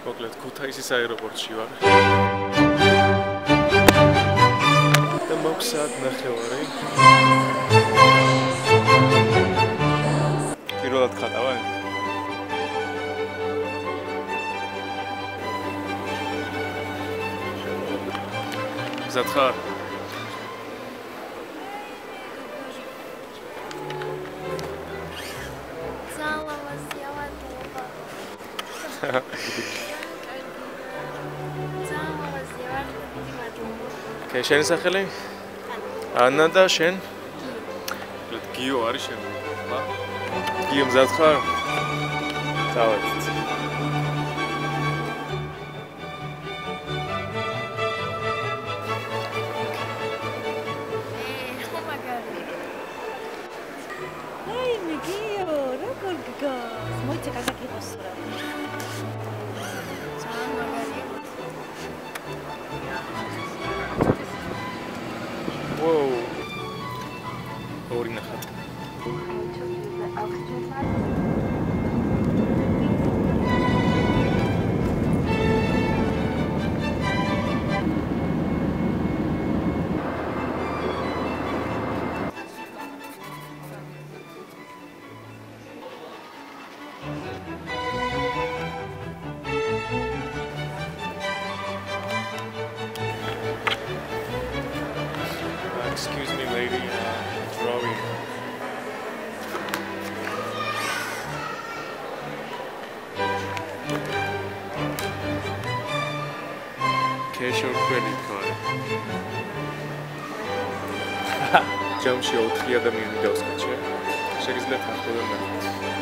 მოკლედ ქუთაისის აეროპორტში ვარ. და მაქვს საათ ნახევარი. პირველად ხატავენ? გზად ხარ? Okay, შენი სახელი? ანა და შენ? გიო არის შენ? გიო მზად ხარ? წავედით. Hey, Gio, როგორ გიგოს? მოიცა გაგიგოს რა. Whoa. ორი ნახატი. Excuse me, lady. Drawing. Cash or credit card? ჯამში 4 ადამიანი დავსკაჩე. შეგიძლიათ ახლოვან ნახოთ.